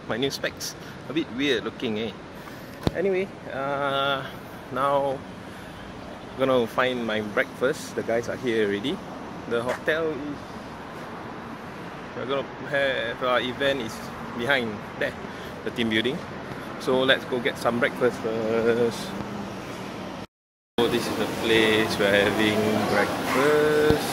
my new specs. A bit weird looking, eh? Anyway, now I'm gonna find my breakfast. The guys are here already. The hotel is, we're gonna have our event is behind there, the team building. So let's go get some breakfast first. So this is the place we're having breakfast.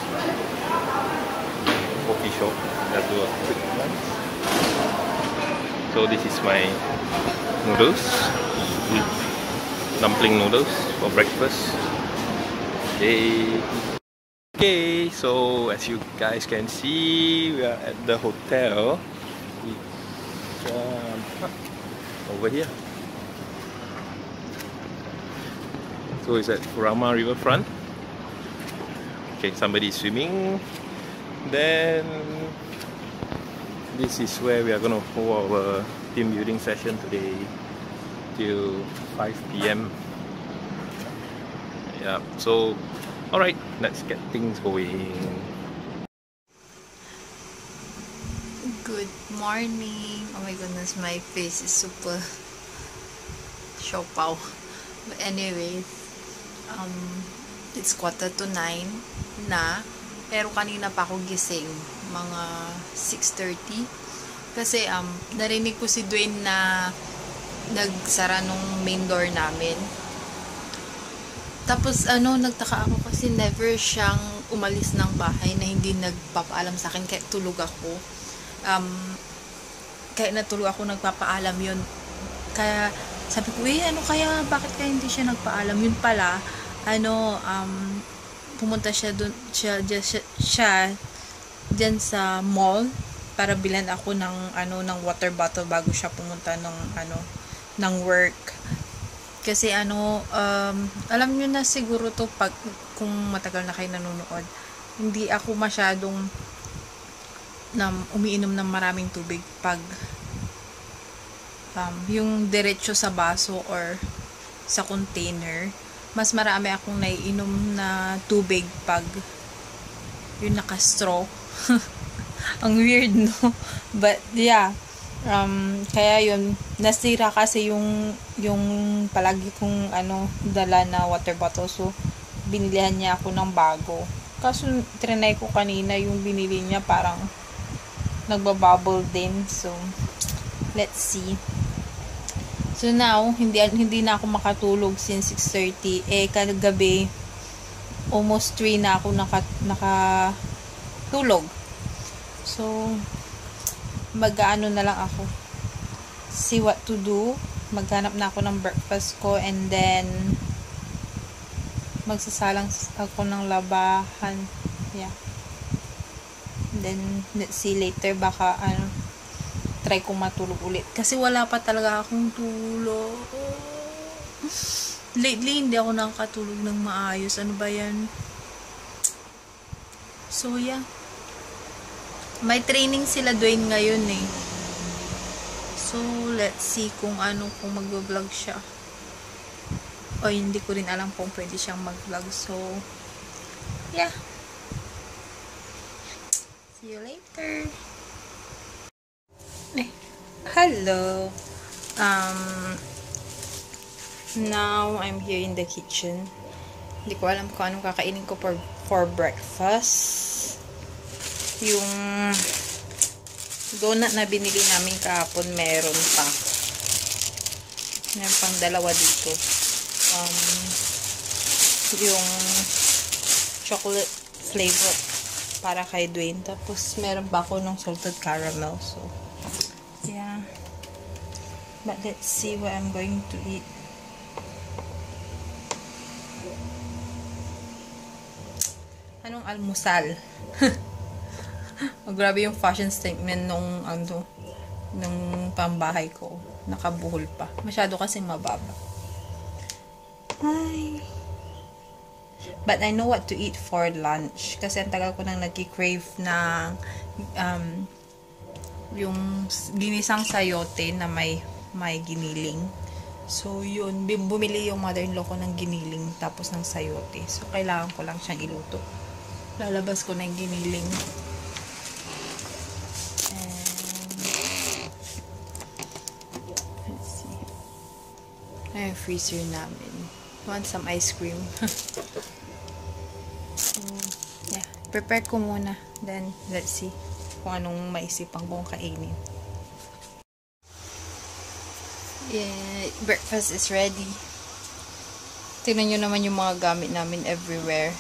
Coffee shop. Let's do a quick lunch. So this is my noodles, dumpling noodles for breakfast. Okay, so as you guys can see, we are at the hotel. Over here. So it's at Furama Riverfront. Okay, somebody is swimming. Then this is where we are going to hold our team building session today till 5 PM. Yeah, so alright, let's get things going. Good morning. Oh my goodness, my face is super siopaw. But anyways, it's 8:45 na. Pero kanina pa ako gising, mga 6:30. Kasi narinig ko si Dwayne na nagsara nung main door namin. Tapos nagtaka ako kasi never siyang umalis ng bahay na hindi nagpapaalam sa akin, kaya tulog ako. Kaya natulog ako, nagpapaalam yun. Kaya sabi ko, bakit kaya hindi siya nagpaalam? Yun pala, pumunta siya dyan sa mall para bilan ako ng water bottle bago siya pumunta ng work. Kasi alam nyo na siguro to kung matagal na kayo nanonood, hindi ako masyadong umiinom ng maraming tubig pag yung diretso sa baso or sa container. Mas marami akong naiinom na tubig pag yung naka-straw. Ang weird, no? But yeah, kaya yun, nasira kasi yung palagi kong dala na water bottle, so binilihan niya ako ng bago. Kaso trinay ko kanina yung binili niya, parang nagbabubble din. So let's see. So now, hindi na ako makatulog since 6:30. Kagabi, almost 3 na ako nakatulog. So, mag-ano na lang ako. See what to do. Maghanap na ako ng breakfast ko, and then magsasalang ako ng labahan. Yeah. And then, let's see later, baka try kong matulog ulit. Kasi wala pa talaga akong tulog. Lately, hindi ako nakakatulog ng maayos. Ano ba yan? So, yeah. May training sila Dwayne ngayon eh. So, let's see kung mag-vlog siya. O, hindi ko rin alam kung pwede siyang mag-vlog. So, yeah. See you later. Hello. Now I'm here in the kitchen. Hindi ko alam kung anong kakainin ko for breakfast. Yung donut na binili namin kahapon, meron pa. Meron pang dalawa dito. Yung chocolate flavor para kay Dwayne. Tapos meron pa ako ng salted caramel. So yeah, but let's see what I'm going to eat. Anong almusal? Grabe yung fashion statement nung pambahay ko. Nakabuhol pa. Masyado kasi mababa. Ay. But I know what to eat for lunch. Kasi ang tagal ko nang nagki-crave ng yung ginisang sayote na may giniling. So, yun. Bumili yung mother-in-law ko ng giniling tapos ng sayote. So, kailangan ko lang siyang iluto. Lalabas ko na yung giniling. And Ayan yung freezer namin. Want some ice cream. So, yeah. Prepare ko muna. Then, let's see kung anong maisipan kong kainin. Yeah, breakfast is ready. Tingnan nyo naman yung mga gamit namin everywhere.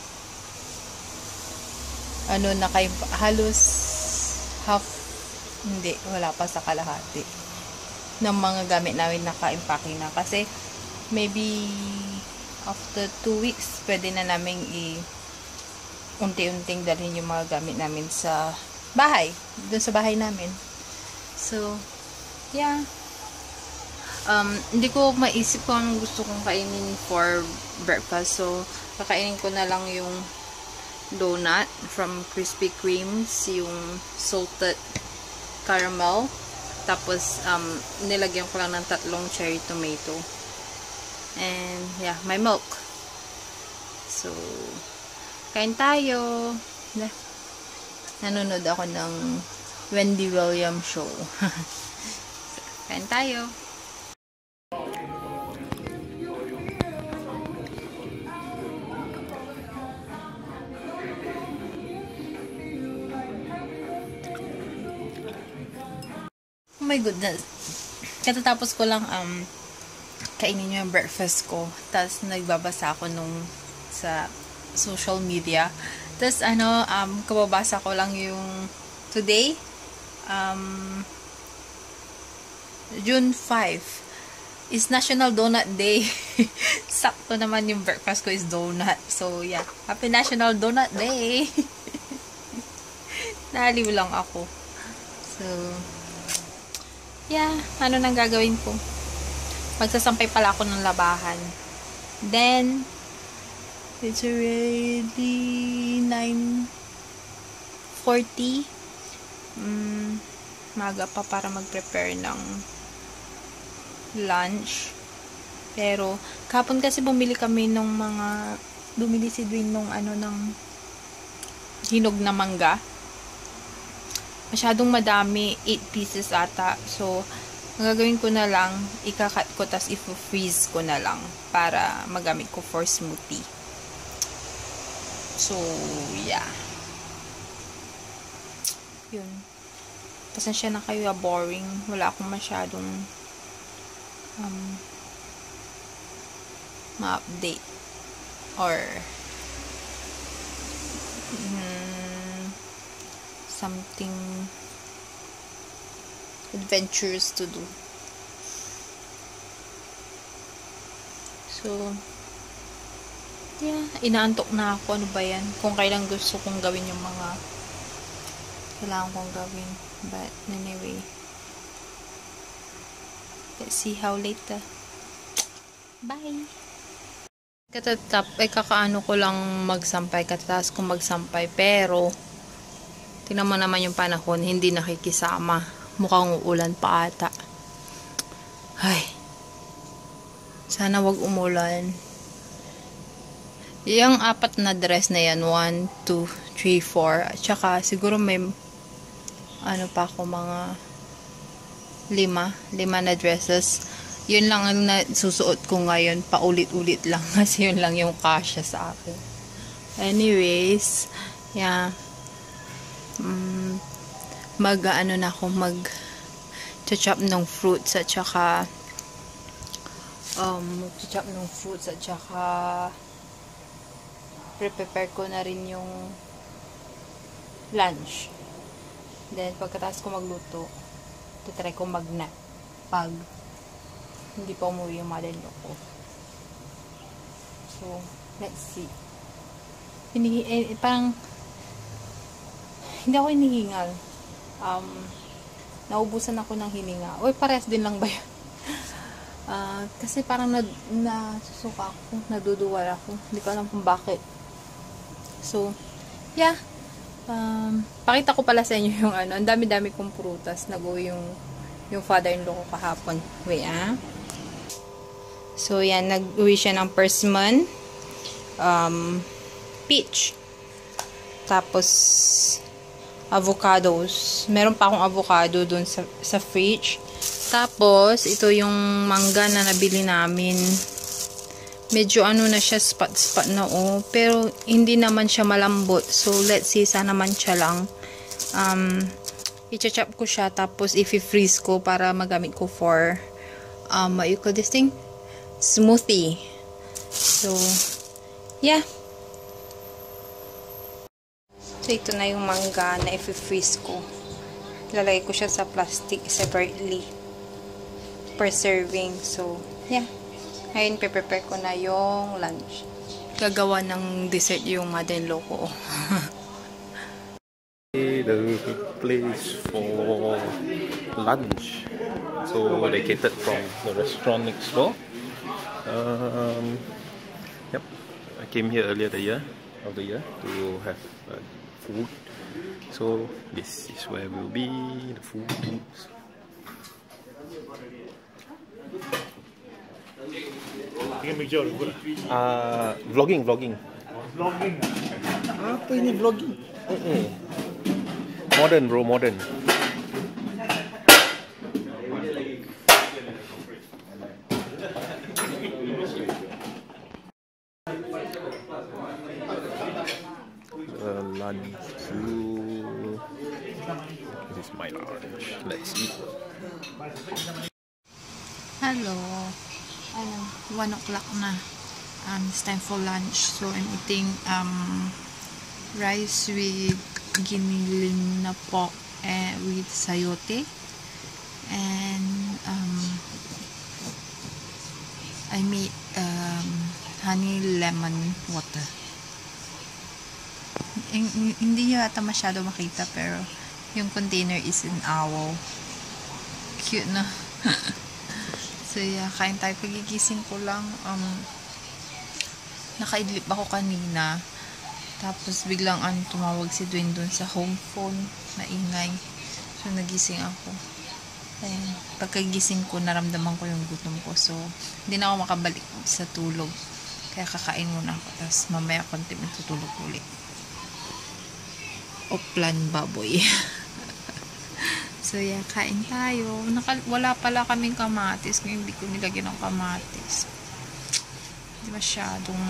Ano na kayo, halos half, hindi, wala pa sa kalahati ng mga gamit namin naka-impake na. Kasi, maybe after 2 weeks, pwede na namin unti-unting dalhin yung mga gamit namin sa bahay. Doon sa bahay namin. So, yeah. Hindi ko maisip kung anong gusto kong kainin for breakfast. So, kakainin ko na lang yung donut from Krispy Kremes, yung salted caramel. Tapos, nilagyan ko lang ng 3 cherry tomato. And, yeah, my milk. So, kain tayo. Nanonood ako ng Wendy Williams show. Kain tayo. Oh my goodness. Katatapos ko lang kainin yung breakfast ko. Tapos nagbabasa ako sa social media. Tapos kababasa ko lang yung today, June 5 is National Donut Day. Sakto naman yung breakfast ko is donut. So yeah, happy National Donut Day. Naliw lang ako. So yeah, ano nang gagawin ko? Magsasampay pala ako ng labahan. Then, it's already 9:40. Maga pa para mag-prepare ng lunch. Pero, kahapon kasi bumili si Dwayne ng hinog na mangga. Masyadong madami, 8 pieces ata. So, ang gagawin ko na lang, ikakat ko, tas i-freeze ko na lang para magamit ko for smoothie. So, yeah. Yun. Pasensya na kayo, boring. Wala akong masyadong ma-update or something adventures to do. So, yeah, inaantok na ako. Ano ba yan? Kung kailan gusto kong gawin yung mga kailangan kong gawin. But, anyway, let's see how later. Bye! Kakaano ko lang magsampay. Katatas ko magsampay. Pero, tingnan mo naman yung panahon. Hindi nakikisama. Mukhang uulan pa ata. Ay. Sana wag umulan. Yung 4 na dress na yan. 1, 2, 3, 4. At saka siguro may pa ako mga 5 na dresses. Yun lang ang susuot ko ngayon. Paulit-ulit lang. Kasi yun lang yung kasya sa akin. Anyways. Yeah. Mag-chop ng fruits at saka prepare ko na rin yung lunch. Then pagkatapos ko magluto, try ko mag-nap pag hindi pa umuwi yung mother-in-law ko. So, let's see. Parang hindi ako hinihingal. Naubusan ako ng hininga. Uy, parehas din lang ba yun? Kasi parang nasusuka ako, naduduwal ako. Hindi ko alam kung bakit. So, yeah. Pakita ko pala sa inyo yung ang dami-dami kong prutas. Nag-uwi yung father-in-law ko kahapon. Wait, So, yan. Nag-uwi siya ng persimmon. Peach. Tapos, avocados. Meron pa akong avocado dun sa fridge. Tapos, ito yung mangga na nabili namin. Medyo ano na siya, spot-spot na pero hindi naman siya malambot. So, let's see, sana man siya lang. I-chop ko siya, tapos i-freeze ko para magamit ko for, what you call this thing? Smoothie. So, yeah. So, ito na yung mangga na i-freeze ko. Lalagay ko siya sa plastic separately per serving. So, yeah. Ngayon, prepare ko na yung lunch. Gagawa ng dessert yung mother-in-law ko. The place for lunch. So, they catered from the restaurant next door. Yep. I came here earlier of the year to have food. So, this is where we'll be, the food. Vlogging. Vlogging? Apa ini vlogging? Modern bro, modern. Lunch. This is my lunch. Let's eat. Hello. 1 o'clock na. It's time for lunch. So, I'm eating rice with giniling na pork with sayote. And I made honey lemon water. Hindi nyo ata masyado makita, pero yung container is in owl. Cute na. So yeah, kain tayo. Pagigising ko lang, nakaidlip ako kanina. Tapos biglang tumawag si Dwayne dun sa home phone na ingay. So nagising ako. Ayan, pagkagising ko, naramdaman ko yung gutom ko. So, hindi na ako makabalik sa tulog. Kaya kakain muna ako. Tapos mamaya konti matutulog ulit. Oplan baboy. So yeah, kain tayo. Wala pala kaming kamatis. Ngayon hindi ko nilagyan ng kamatis. Hindi masyadong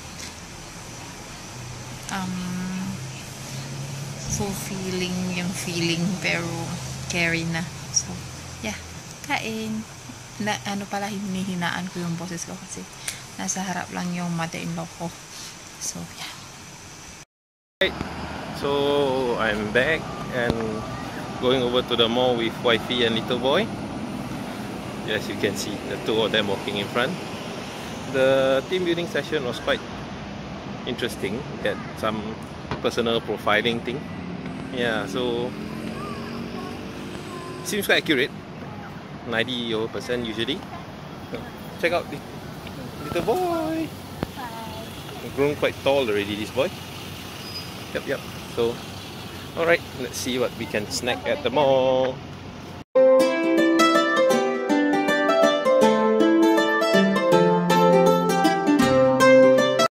fulfilling yung feeling, pero carry na. So yeah, kain. Ano pala, hinihinaan ko yung boses ko kasi nasa harap lang yung mother-in-law ko. So yeah. So I'm back and going over to the mall with wifey and little boy. Yes, you can see the two of them walking in front. The team building session was quite interesting. Had some personal profiling thing. Yeah, so seems quite accurate. 90% usually. Check out the little boy. Hi. Grown quite tall already, this boy. Yep. So, alright, let's see what we can snack at the mall.